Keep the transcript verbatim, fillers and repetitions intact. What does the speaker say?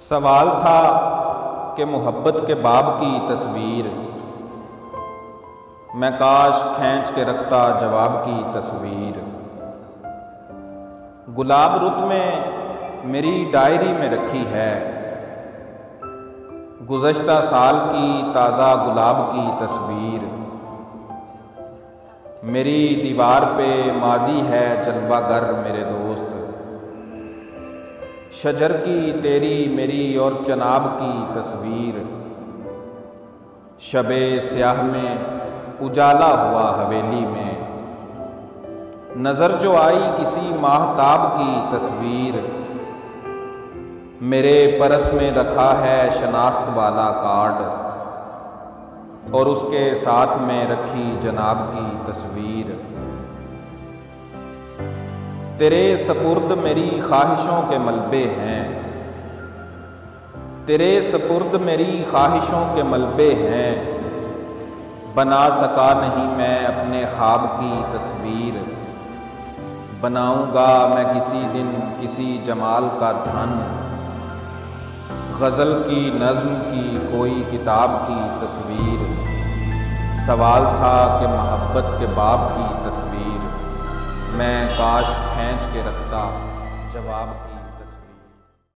सवाल था कि मोहब्बत के बाब की तस्वीर, मैं काश खींच के रखता जवाब की तस्वीर। गुलाब रुत में मेरी डायरी में रखी है, गुज़श्ता साल की ताज़ा गुलाब की तस्वीर। मेरी दीवार पे माजी है जलवागर मेरे दोस्त, शजर की तेरी मेरी और चनाब की तस्वीर। शबे स्याह में उजाला हुआ हवेली में, नजर जो आई किसी माहताब की तस्वीर। मेरे परस में रखा है शनाख्त वाला कार्ड, और उसके साथ में रखी जनाब की तस्वीर। तेरे सपुर्द मेरी ख्वाहिशों के मलबे हैं, तेरे सपुर्द मेरी ख्वाहिशों के मलबे हैं। बना सका नहीं मैं अपने ख्वाब की तस्वीर, बनाऊंगा मैं किसी दिन किसी जमाल का धन। ग़ज़ल की नज़्म की कोई किताब की तस्वीर। सवाल था कि मोहब्बत के बाब की तस्वीर, मैं काश खींच के रखता जवाब की